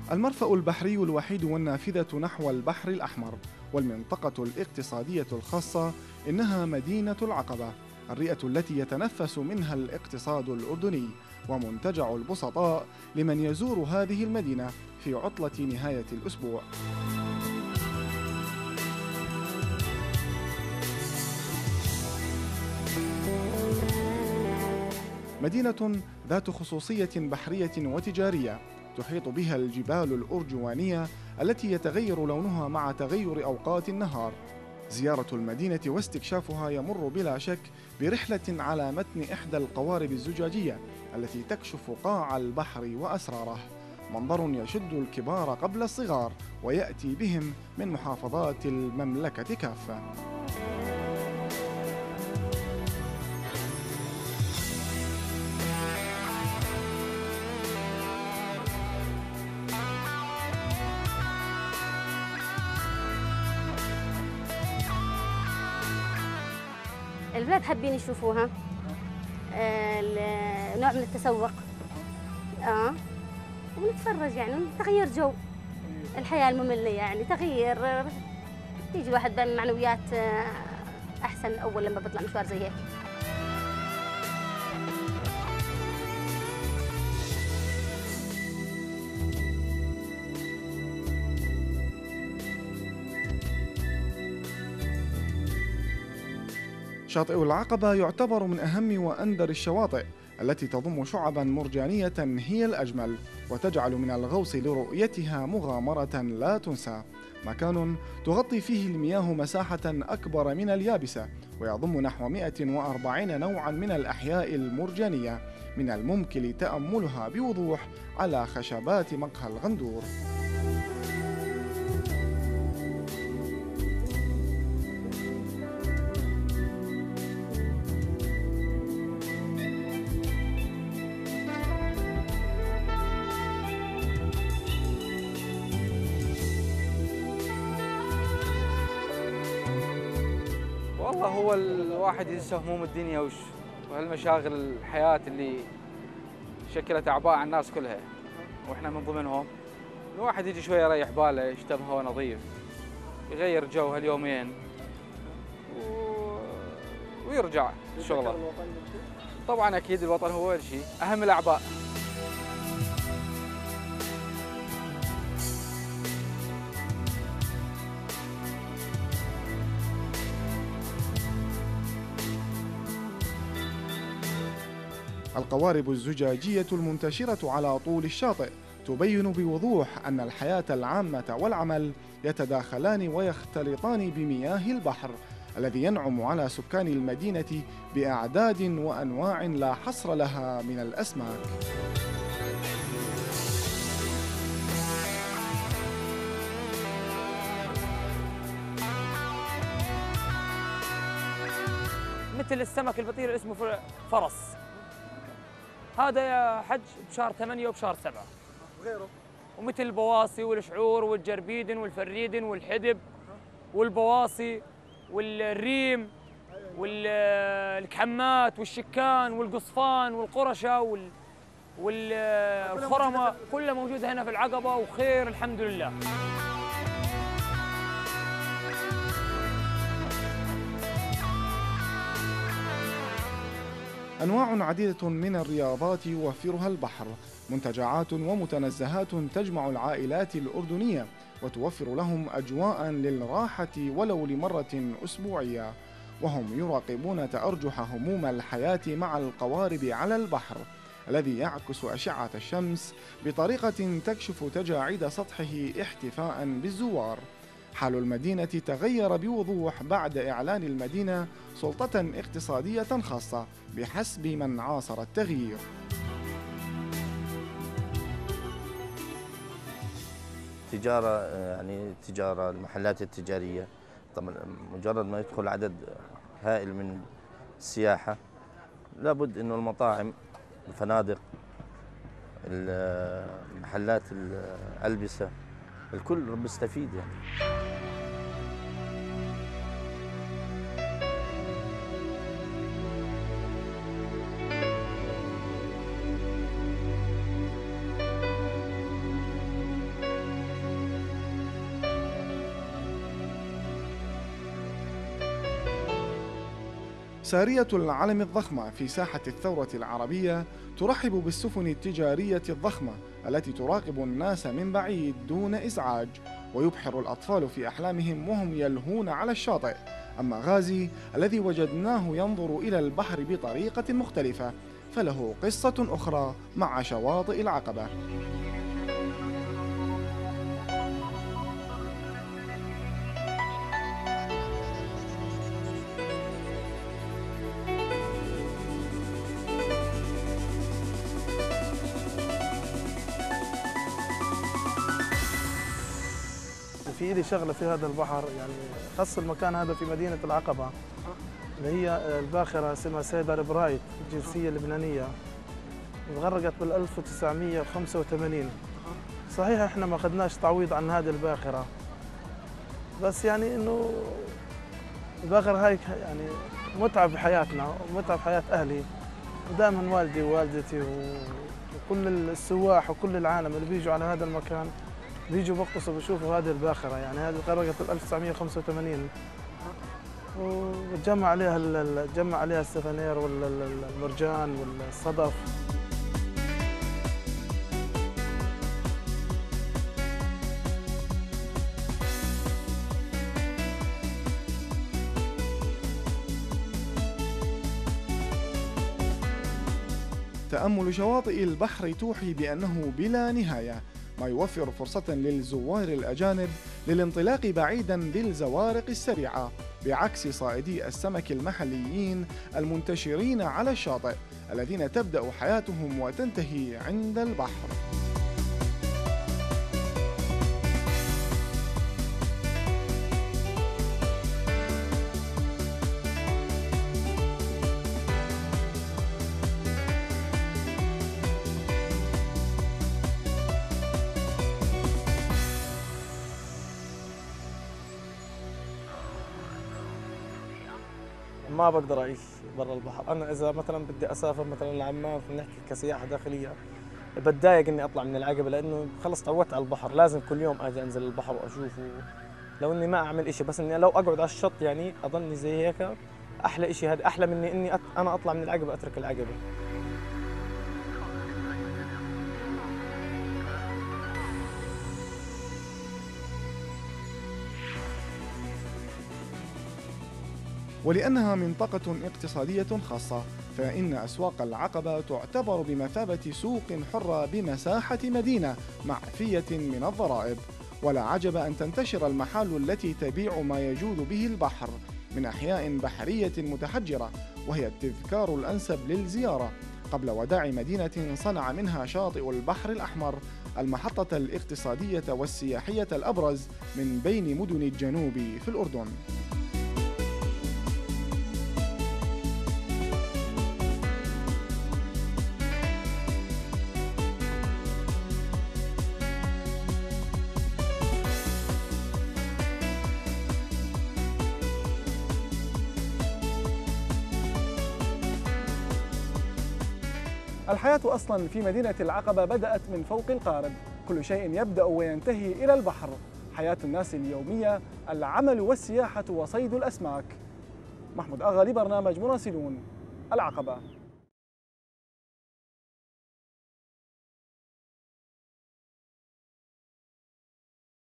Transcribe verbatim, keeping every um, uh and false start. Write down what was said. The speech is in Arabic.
المرفأ البحري الوحيد والنافذة نحو البحر الأحمر والمنطقة الاقتصادية الخاصة إنها مدينة العقبة، الرئة التي يتنفس منها الاقتصاد الأردني ومنتجع البسطاء لمن يزور هذه المدينة في عطلة نهاية الأسبوع. مدينة ذات خصوصية بحرية وتجارية تحيط بها الجبال الأرجوانية التي يتغير لونها مع تغير أوقات النهار. زيارة المدينة واستكشافها يمر بلا شك برحلة على متن إحدى القوارب الزجاجية التي تكشف قاع البحر وأسراره، منظر يشد الكبار قبل الصغار ويأتي بهم من محافظات المملكة كافة. البلاد حابين يشوفوها، آه نوع من التسوق، اه ونتفرج يعني تغيير جو الحياة المملة، يعني تغيير يجي الواحد بمعنويات أحسن أول لما بطلع مشوار زي هيك. شاطئ العقبة يعتبر من أهم وأندر الشواطئ التي تضم شعباً مرجانية هي الأجمل، وتجعل من الغوص لرؤيتها مغامرة لا تنسى. مكان تغطي فيه المياه مساحة أكبر من اليابسة، ويضم نحو مئة وأربعين نوعاً من الأحياء المرجانية من الممكن تأملها بوضوح على خشبات مقهى الغندور. والله هو الواحد ينسى هموم الدنيا وش وهالمشاغل الحياة اللي شكلت أعباء على الناس كلها، وإحنا من ضمنهم. الواحد يجي شوية يريح باله، يشتم هواء نظيف، يغير جو هاليومين و... ويرجع شغله. طبعا أكيد الوطن هو أول شيء، أهم الأعباء. القوارب الزجاجية المنتشرة على طول الشاطئ تبين بوضوح أن الحياة العامة والعمل يتداخلان ويختلطان بمياه البحر الذي ينعم على سكان المدينة بأعداد وأنواع لا حصر لها من الأسماك. مثل السمك البطير اسمه فرس، هذا يا حج بشهر ثمانية وبشهر سبعة وغيره. ومثل البواصي والشعور والجربيدن والفريدن والحدب والبواصي والريم والكحمات والشكان والقصفان والقرشة والخرمة، كلها موجودة هنا في العقبة وخير الحمد لله. أنواع عديدة من الرياضات يوفرها البحر، منتجعات ومتنزهات تجمع العائلات الأردنية وتوفر لهم أجواء للراحة ولو لمرة أسبوعية، وهم يراقبون تأرجح هموم الحياة مع القوارب على البحر الذي يعكس أشعة الشمس بطريقة تكشف تجاعيد سطحه احتفاء بالزوار. حال المدينة تغير بوضوح بعد إعلان المدينة سلطة اقتصادية خاصة بحسب من عاصر التغيير. تجارة يعني التجارة المحلات التجارية طبعا مجرد ما يدخل عدد هائل من السياحة لابد إنه المطاعم، الفنادق، محلات الألبسة، الكل بيستفيد يعني. سارية العلم الضخمة في ساحة الثورة العربية ترحب بالسفن التجارية الضخمة التي تراقب الناس من بعيد دون إزعاج، ويبحر الأطفال في أحلامهم وهم يلهون على الشاطئ. أما غازي الذي وجدناه ينظر إلى البحر بطريقة مختلفة فله قصة أخرى مع شواطئ العقبة. في إلي شغلة في هذا البحر، يعني خص المكان هذا في مدينة العقبة اللي هي الباخرة اسمها سيدة البرايت الجنسية اللبنانية، تغرقت بال ألف وتسعمئة وخمسة وثمانين. صحيح احنا ما اخذناش تعويض عن هذه الباخرة، بس يعني انه الباخرة هاي يعني متعب بحياتنا ومتعب بحياة اهلي، ودائما والدي ووالدتي وكل السواح وكل العالم اللي بيجوا على هذا المكان بيجوا بقتصوا بيشوفوا هذه الباخرة. يعني هذه غرقت بال ألف وتسعمئة وخمسة وثمانين وتجمع عليها تجمع عليها السفنير والمرجان والصدف. تأمل شواطئ البحر توحي بأنه بلا نهاية، ما يوفر فرصة للزوار الأجانب للانطلاق بعيداً بالزوارق السريعة، بعكس صائدي السمك المحليين المنتشرين على الشاطئ الذين تبدأ حياتهم وتنتهي عند البحر. ما بقدر اعيش برا البحر. انا اذا مثلا بدي اسافر مثلا لعمان، نحكي كسياحه داخليه، بتضايق اني اطلع من العقبه لانه خلص تعودت على البحر، لازم كل يوم اجي انزل البحر واشوفه. لو اني ما اعمل شيء، بس اني لو اقعد على الشط يعني اظني زي هيك احلى شيء. هذا احلى من اني أت... انا اطلع من العقبه اترك العقبه. ولأنها منطقة اقتصادية خاصة، فإن أسواق العقبة تعتبر بمثابة سوق حرة بمساحة مدينة معفية من الضرائب. ولا عجب أن تنتشر المحال التي تبيع ما يجود به البحر من أحياء بحرية متحجرة، وهي التذكار الأنسب للزيارة قبل وداع مدينة صنع منها شاطئ البحر الأحمر المحطة الاقتصادية والسياحية الأبرز من بين مدن الجنوب في الأردن. الحياة أصلاً في مدينة العقبة بدأت من فوق القارب، كل شيء يبدأ وينتهي إلى البحر، حياة الناس اليومية، العمل والسياحة وصيد الأسماك. محمود أغا لبرنامج مراسلون العقبة.